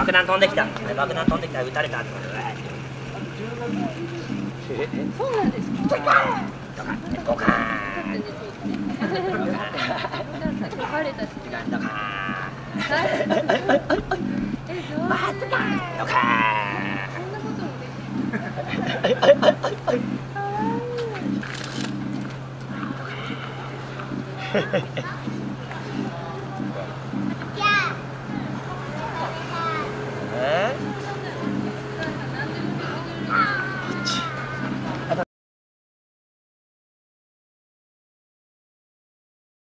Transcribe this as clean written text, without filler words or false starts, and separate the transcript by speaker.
Speaker 1: 爆弾飛んできた。爆弾飛んできた。撃たれた。
Speaker 2: そうなんですか。
Speaker 1: ドカーン。ドカーン。
Speaker 2: バレたし。
Speaker 1: ドカーン。マスカー。ドカーン。
Speaker 2: そんなこともできる。